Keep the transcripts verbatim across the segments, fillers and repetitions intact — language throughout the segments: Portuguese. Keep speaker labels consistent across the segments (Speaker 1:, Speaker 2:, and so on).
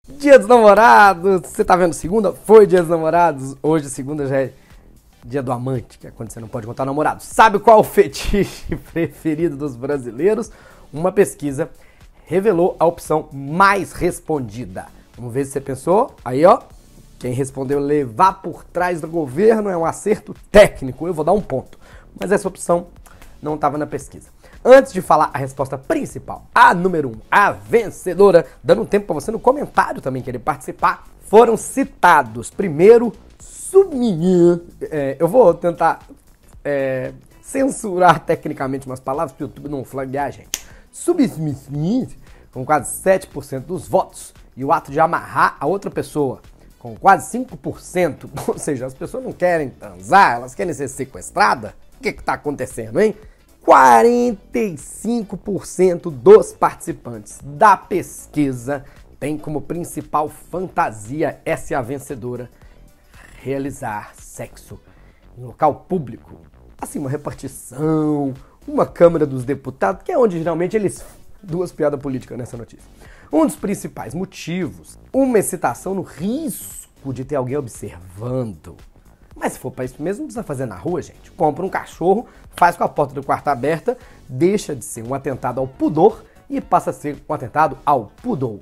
Speaker 1: Dia dos Namorados! Você tá vendo segunda? Foi Dia dos Namorados. Hoje, segunda, já é dia do amante, que é quando você não pode contar namorado. Sabe qual é o fetiche preferido dos brasileiros? Uma pesquisa revelou a opção mais respondida. Vamos ver se você pensou. Aí, ó. Quem respondeu levar por trás do governo é um acerto técnico. Eu vou dar um ponto. Mas essa opção não estava na pesquisa. Antes de falar a resposta principal, a número um, a vencedora, dando um tempo para você no comentário também querer participar, foram citados. Primeiro, Subminha. É, eu vou tentar é, censurar tecnicamente umas palavras para o YouTube não flagrar a gente. Subminha, com quase sete por cento dos votos, e o ato de amarrar a outra pessoa, com quase cinco por cento, ou seja, as pessoas não querem transar, elas querem ser sequestradas. O que está acontecendo, hein? quarenta e cinco por cento dos participantes da pesquisa tem como principal fantasia, essa é a vencedora, realizar sexo em local público. Assim, uma repartição, uma Câmara dos Deputados, que é onde geralmente eles... Duas piadas políticas nessa notícia. Um dos principais motivos, uma excitação no risco de ter alguém observando. Mas se for para isso mesmo, não precisa fazer na rua, gente. Compra um cachorro, faz com a porta do quarto aberta, deixa de ser um atentado ao pudor e passa a ser um atentado ao pudor.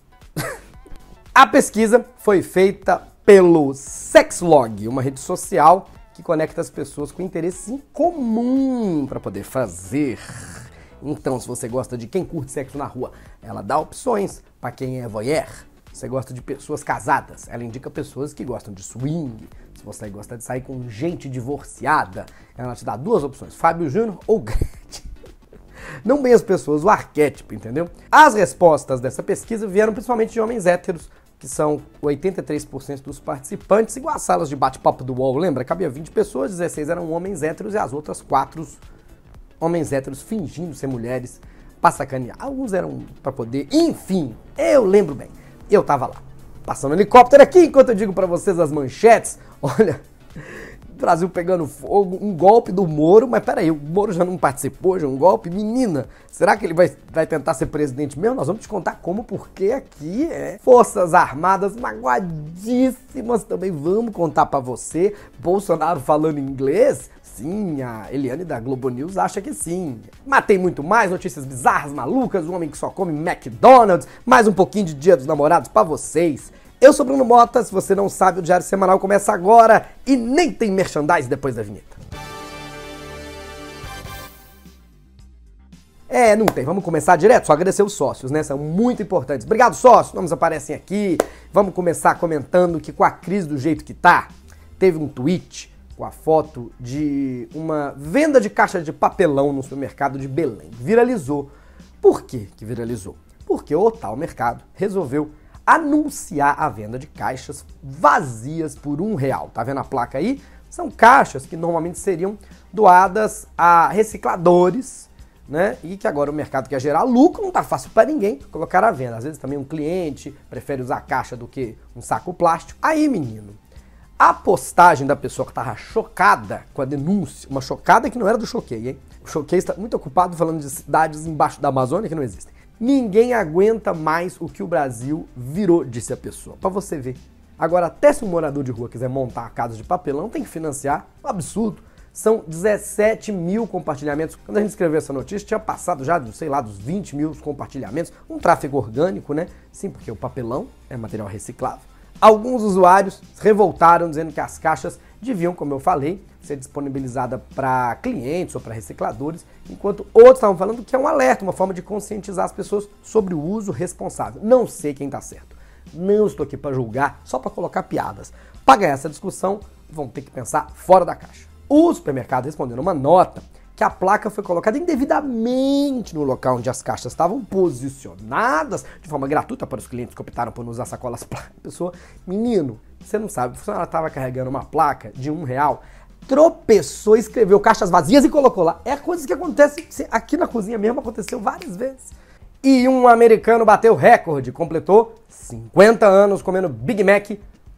Speaker 1: A pesquisa foi feita pelo Sexlog, uma rede social que conecta as pessoas com interesses em comum para poder fazer. Então, se você gosta de quem curte sexo na rua, ela dá opções para quem é voyeur. Você gosta de pessoas casadas, ela indica pessoas que gostam de swing. Se você gosta de sair com gente divorciada, ela te dá duas opções, Fábio Júnior ou Gretchen. Não bem as pessoas, o arquétipo, entendeu? As respostas dessa pesquisa vieram principalmente de homens héteros, que são oitenta e três por cento dos participantes, igual as salas de bate-papo do U O L, lembra? Cabia vinte pessoas, dezesseis eram homens héteros e as outras quatro homens héteros fingindo ser mulheres pra sacanear. Alguns eram pra poder, enfim, eu lembro bem. Eu tava lá, passando um helicóptero aqui, enquanto eu digo pra vocês as manchetes. Olha, Brasil pegando fogo, um golpe do Moro, mas peraí, o Moro já não participou de um golpe? Menina, será que ele vai, vai tentar ser presidente mesmo? Nós vamos te contar como, porque aqui é Forças Armadas magoadíssimas também, vamos contar pra você. Bolsonaro falando inglês? Sim, a Eliane da Globo News acha que sim. Mas tem muito mais, notícias bizarras, malucas, um homem que só come McDonald's, mais um pouquinho de Dia dos Namorados pra vocês. Eu sou Bruno Mota, se você não sabe, o Diário Semanal começa agora e nem tem merchandise depois da vinheta. É, não tem, vamos começar direto, só agradecer os sócios, né, são muito importantes. Obrigado, sócios, nomes aparecem aqui. Vamos começar comentando que com a crise do jeito que tá, teve um tweet com a foto de uma venda de caixa de papelão no supermercado de Belém. Viralizou. Por que que viralizou? Porque o tal mercado resolveu anunciar a venda de caixas vazias por um real. Tá vendo a placa aí? São caixas que normalmente seriam doadas a recicladores, né? E que agora o mercado quer gerar lucro, não tá fácil para ninguém colocar à venda. Às vezes também um cliente prefere usar caixa do que um saco plástico. Aí, menino, a postagem da pessoa que tava chocada com a denúncia, uma chocada que não era do Choquei, hein? O Choquei está muito ocupado falando de cidades embaixo da Amazônia que não existem. Ninguém aguenta mais o que o Brasil virou, disse a pessoa. Pra você ver. Agora, até se um morador de rua quiser montar a casa de papelão, tem que financiar. Um absurdo. São dezessete mil compartilhamentos. Quando a gente escreveu essa notícia, tinha passado já, sei lá, dos vinte mil compartilhamentos. Um tráfego orgânico, né? Sim, porque o papelão é material reciclável. Alguns usuários se revoltaram dizendo que as caixas deviam, como eu falei, ser disponibilizada para clientes ou para recicladores, enquanto outros estavam falando que é um alerta, uma forma de conscientizar as pessoas sobre o uso responsável. Não sei quem está certo. Não estou aqui para julgar, só para colocar piadas. Para ganhar essa discussão, vão ter que pensar fora da caixa. O supermercado respondeu numa nota que a placa foi colocada indevidamente no local onde as caixas estavam posicionadas de forma gratuita para os clientes que optaram por não usar sacolas plásticas. Pessoa, menino, você não sabe, ela estava carregando uma placa de um real, tropeçou, escreveu caixas vazias e colocou lá. É a coisa que acontece aqui na cozinha mesmo, aconteceu várias vezes. E um americano bateu recorde, completou cinquenta anos comendo Big Mac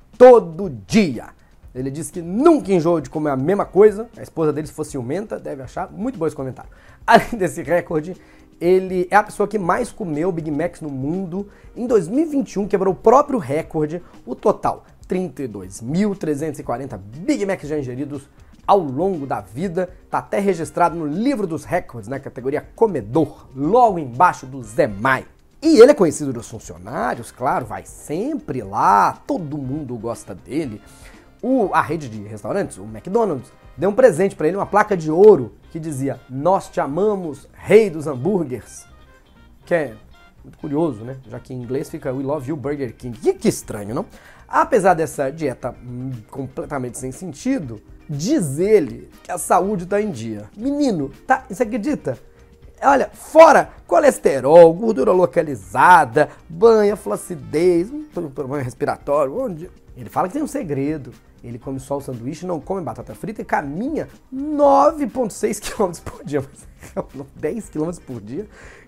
Speaker 1: todo dia. Ele disse que nunca enjoou de comer a mesma coisa. A esposa dele, se fosse ciumenta, deve achar muito bom esse comentário. Além desse recorde, ele é a pessoa que mais comeu Big Macs no mundo. Em dois mil e vinte e um quebrou o próprio recorde, o total, trinta e dois mil trezentos e quarenta Big Macs já ingeridos ao longo da vida. Tá até registrado no livro dos recordes, na categoria comedor, logo embaixo do Zé Mai. E ele é conhecido dos funcionários, claro, vai sempre lá, todo mundo gosta dele. O, a rede de restaurantes, o McDonald's, deu um presente pra ele, uma placa de ouro que dizia: "Nós te amamos, rei dos hambúrgueres". Que é muito curioso, né? Já que em inglês fica "We love you, Burger King". Que, que estranho, não? Apesar dessa dieta hum, completamente sem sentido, diz ele que a saúde tá em dia. Menino, tá? Você acredita? Olha, fora colesterol, gordura localizada, banha, flacidez, problema respiratório, onde... Ele fala que tem um segredo. Ele come só o sanduíche, não come batata frita e caminha nove vírgula seis quilômetros por dia. dez quilômetros por dia.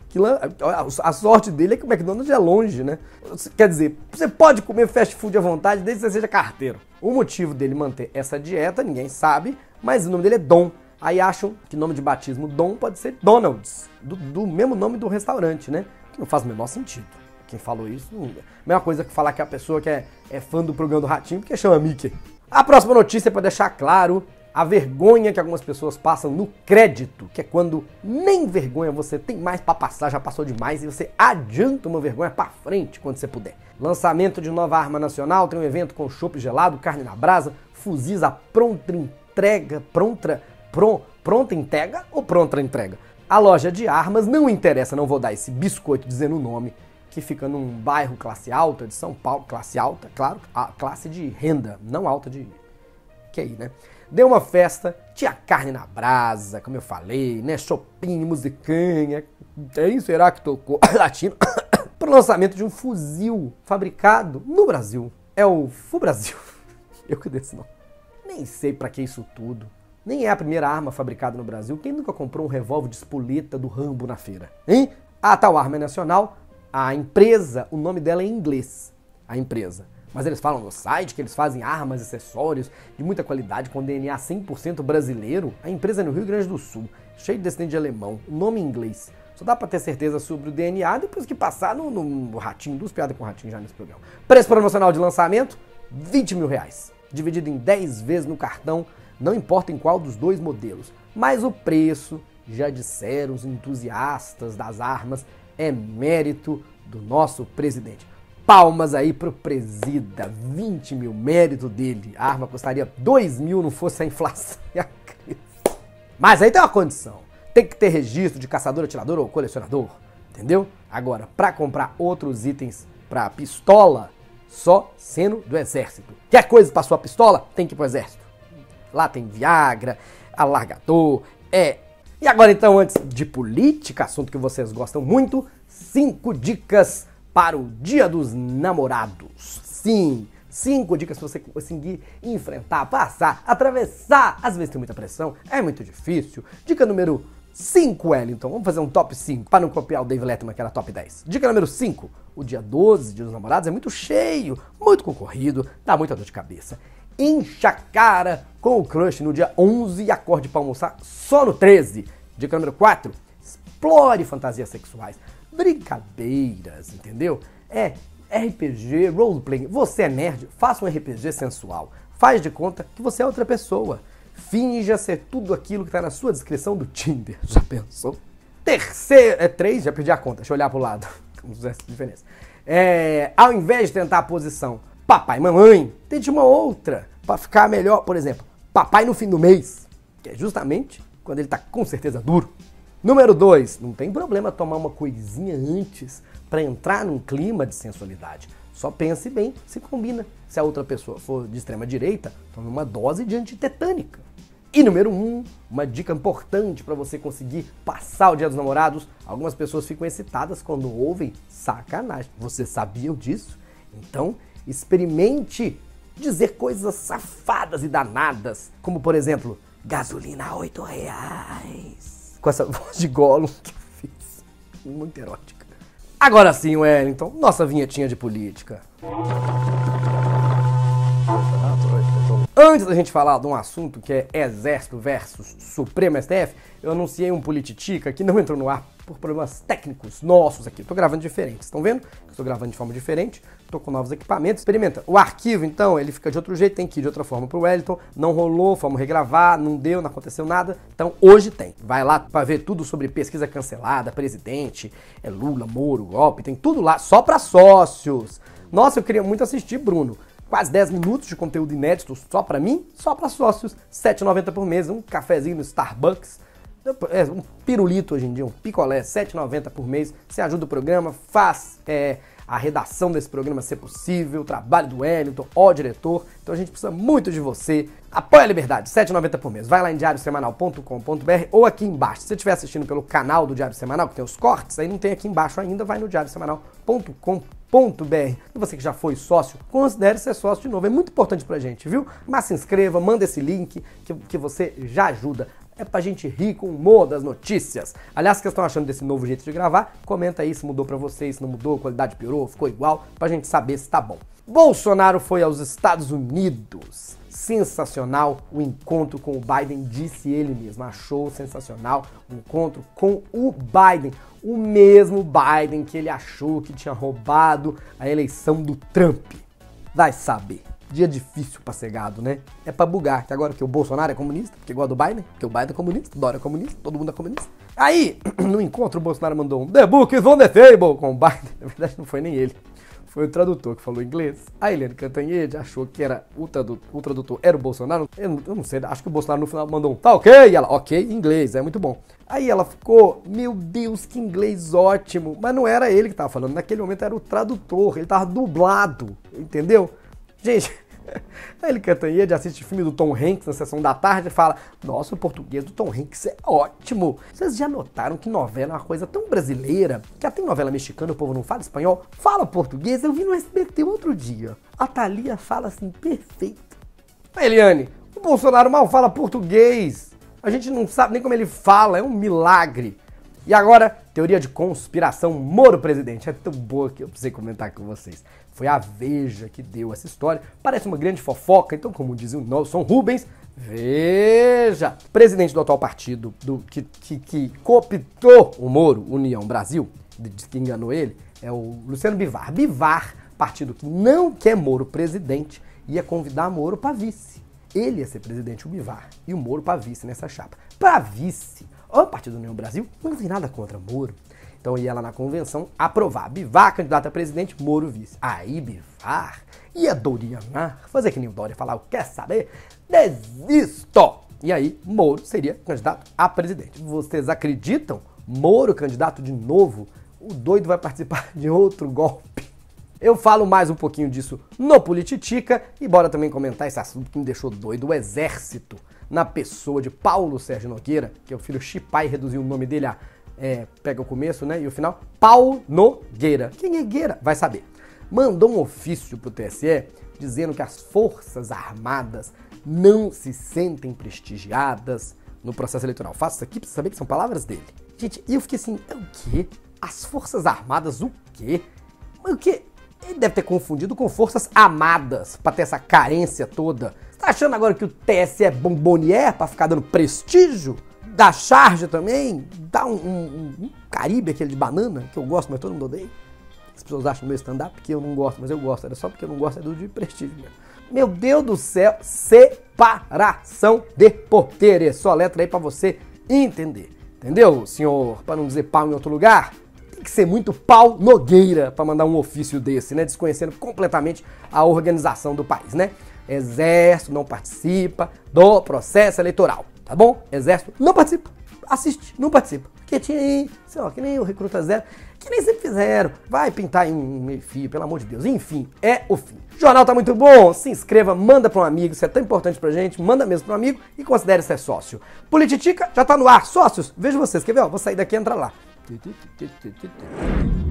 Speaker 1: A sorte dele é que o McDonald's é longe, né? Quer dizer, você pode comer fast food à vontade desde que você seja carteiro. O motivo dele manter essa dieta, ninguém sabe, mas o nome dele é Dom. Aí acham que o nome de batismo Dom pode ser Donald's, do, do mesmo nome do restaurante, né? Que não faz o menor sentido. Quem falou isso, não é. Mesma coisa que falar que a pessoa que é, é fã do programa do Ratinho porque chama Mickey. A próxima notícia é para deixar claro a vergonha que algumas pessoas passam no crédito, que é quando nem vergonha você tem mais para passar, já passou demais, e você adianta uma vergonha para frente quando você puder. Lançamento de nova arma nacional, tem um evento com chopp gelado, carne na brasa, fuzis à pronta entrega, pronta, pron, pronta entrega ou pronta entrega? A loja de armas, não interessa, não vou dar esse biscoito dizendo o nome, que fica num bairro classe alta de São Paulo, classe alta, claro, a classe de renda, não alta de... que aí, né? Deu uma festa, tinha carne na brasa, como eu falei, né? Shopping, musicanha, tem, será que tocou latino? Pro lançamento de um fuzil fabricado no Brasil. É o Fubrasil. Eu que desse não. Nem sei pra que isso tudo. Nem é a primeira arma fabricada no Brasil. Quem nunca comprou um revólver de espoleta do Rambo na feira? Hein? A tal arma é nacional. A empresa, o nome dela é em inglês, a empresa. Mas eles falam no site que eles fazem armas e acessórios de muita qualidade com D N A cem por cento brasileiro. A empresa é no Rio Grande do Sul, cheio de descendente de alemão, o nome em inglês. Só dá pra ter certeza sobre o D N A depois que passar no, no Ratinho, duas piadas com o Ratinho já nesse programa. Preço promocional de lançamento, vinte mil reais. Dividido em dez vezes no cartão, não importa em qual dos dois modelos. Mas o preço, já disseram os entusiastas das armas, é mérito do nosso presidente. Palmas aí pro presida, vinte mil, mérito dele. A arma custaria dois mil, não fosse a inflação e a crise. Mas aí tem uma condição, tem que ter registro de caçador, atirador ou colecionador, entendeu? Agora, para comprar outros itens para pistola, só sendo do exército. Quer coisa para sua pistola? Tem que ir pro exército. Lá tem Viagra, alargador, é... E agora então, antes de política, assunto que vocês gostam muito, cinco dicas para o Dia dos Namorados. Sim, cinco dicas para você conseguir enfrentar, passar, atravessar. Às vezes tem muita pressão, é muito difícil. Dica número cinco, Wellington. Vamos fazer um top cinco para não copiar o Dave Letterman, que era top dez. Dica número cinco. O dia doze, Dia dos Namorados, é muito cheio, muito concorrido, dá muita dor de cabeça. Encha a cara com o crush no dia onze e acorde para almoçar só no treze. Dica número quatro. Explore fantasias sexuais. Brincadeiras, entendeu? É R P G, roleplay. Você é nerd? Faça um R P G sensual. Faz de conta que você é outra pessoa. Finja ser tudo aquilo que tá na sua descrição do Tinder. Já pensou? Terceiro, é três, já perdi a conta. Deixa eu olhar pro lado. Como se fizesse diferença. É, ao invés de tentar a posição papai e mamãe, tente uma outra para ficar melhor. Por exemplo, papai no fim do mês, que é justamente quando ele tá com certeza duro. Número dois, não tem problema tomar uma coisinha antes para entrar num clima de sensualidade. Só pense bem se combina. Se a outra pessoa for de extrema direita, tome uma dose de antitetânica. E número um, uma dica importante para você conseguir passar o Dia dos Namorados. Algumas pessoas ficam excitadas quando ouvem sacanagem. Vocês sabiam disso? Então, experimente dizer coisas safadas e danadas, como por exemplo, gasolina a oito reais. Com essa voz de Gollum que eu fiz. Muito erótica. Agora sim, Wellington, nossa vinhetinha de política. Antes da gente falar de um assunto que é Exército versus Supremo S T F, eu anunciei um Polititica que não entrou no ar por problemas técnicos nossos aqui. Tô gravando diferente, estão vendo? Estou gravando de forma diferente, tô com novos equipamentos. Experimenta. O arquivo, então, ele fica de outro jeito, tem que ir de outra forma pro Wellington. Não rolou, fomos regravar, não deu, não aconteceu nada. Então, hoje tem. Vai lá pra ver tudo sobre pesquisa cancelada, presidente, é Lula, Moro, golpe, tem tudo lá, só pra sócios. Nossa, eu queria muito assistir, Bruno. Quase dez minutos de conteúdo inédito só pra mim, só pra sócios. sete reais e noventa centavos por mês, um cafezinho no Starbucks. É, um pirulito hoje em dia, um picolé, sete reais e noventa centavos por mês. Você ajuda o programa, faz é, a redação desse programa ser possível, o trabalho do Wellington, ó diretor. Então a gente precisa muito de você. Apoia a Liberdade, sete reais e noventa centavos por mês. Vai lá em diário semanal ponto com ponto br ou aqui embaixo. Se você estiver assistindo pelo canal do Diário Semanal, que tem os cortes, aí não tem aqui embaixo ainda, vai no diário semanal ponto com ponto br. E você que já foi sócio, considere ser sócio de novo. É muito importante pra gente, viu? Mas se inscreva, manda esse link que, que você já ajuda. É pra gente rir com o humor das notícias. Aliás, o que vocês estão achando desse novo jeito de gravar? Comenta aí se mudou pra vocês, se não mudou, a qualidade piorou, ficou igual, pra gente saber se tá bom. Bolsonaro foi aos Estados Unidos. Sensacional o encontro com o Biden, disse ele mesmo. Achou sensacional o encontro com o Biden. O mesmo Biden que ele achou que tinha roubado a eleição do Trump. Vai saber. Dia difícil pra ser gado, né? É pra bugar. Que agora que o Bolsonaro é comunista, porque igual do Biden, porque o Biden é comunista, o Dória é comunista, todo mundo é comunista. Aí, no encontro, o Bolsonaro mandou um The book is on the table com o Biden. Na verdade, não foi nem ele. Foi o tradutor que falou inglês. A Eliane Cantanhede achou que era o tradutor, o tradutor era o Bolsonaro. Eu, eu não sei, acho que o Bolsonaro no final mandou um tá ok, e ela, ok, inglês, é muito bom. Aí ela ficou, meu Deus, que inglês ótimo. Mas não era ele que tava falando, naquele momento era o tradutor, ele tava dublado, entendeu? Gente, a Eliane Cantanhede assiste filme do Tom Hanks na sessão da tarde e fala, nossa, o português do Tom Hanks é ótimo. Vocês já notaram que novela é uma coisa tão brasileira, que até em novela mexicana o povo não fala espanhol, fala português. Eu vi no S B T outro dia, a Thalia fala assim, perfeito. A Eliane, o Bolsonaro mal fala português, a gente não sabe nem como ele fala, é um milagre. E agora, teoria de conspiração, Moro presidente. É tão boa que eu precisei comentar com vocês. Foi a Veja que deu essa história. Parece uma grande fofoca, então, como dizia o Nelson Rubens, Veja! Presidente do atual partido do, que, que, que cooptou o Moro, União Brasil, diz que enganou ele, é o Luciano Bivar. Bivar, partido que não quer Moro presidente, ia convidar Moro para vice. Ele ia ser presidente, o Bivar, e o Moro para vice nessa chapa. Para vice, o Partido União Brasil não tem nada contra Moro. Então ia lá na convenção aprovar. Bivar, candidato a presidente, Moro vice. Aí Bivar ia Dorianar, fazer que nem o Dória, falar, quer saber? Desisto! E aí Moro seria candidato a presidente. Vocês acreditam? Moro candidato de novo? O doido vai participar de outro golpe. Eu falo mais um pouquinho disso no Polititica e bora também comentar esse assunto que me deixou doido, o Exército, na pessoa de Paulo Sérgio Nogueira, que é o filho Chipai, reduziu o nome dele a, é, pega o começo, né, e o final, Paulo Nogueira. Quem é Gueira? Vai saber. Mandou um ofício pro T S E dizendo que as Forças Armadas não se sentem prestigiadas no processo eleitoral. Faço isso aqui pra você saber que são palavras dele. Gente, e eu fiquei assim, é o quê? As Forças Armadas o quê? O quê? Ele deve ter confundido com Forças Amadas, pra ter essa carência toda. Você tá achando agora que o T S E é bombonier pra ficar dando prestígio? Dá charge também? Dá um, um, um Caribe, aquele de banana, que eu gosto, mas todo mundo odeia. As pessoas acham meu stand-up que eu não gosto, mas eu gosto. Era só porque eu não gosto é do de prestígio mesmo. Meu Deus do céu, separação de poderes. Só letra aí pra você entender. Entendeu, senhor? Pra não dizer pau em outro lugar? Tem que ser muito pau Nogueira para mandar um ofício desse, né? Desconhecendo completamente a organização do país, né? Exército não participa do processo eleitoral, tá bom? Exército não participa, assiste, não participa. Porque tinha aí, sei lá, que nem o Recruta Zero, que nem sempre fizeram. Vai pintar em um meio fio, pelo amor de Deus. Enfim, é o fim. O jornal tá muito bom, se inscreva, manda para um amigo, isso é tão importante pra gente, manda mesmo para um amigo e considere ser sócio. Polititica já tá no ar, sócios, vejo vocês, quer ver? Ó, vou sair daqui e entrar lá.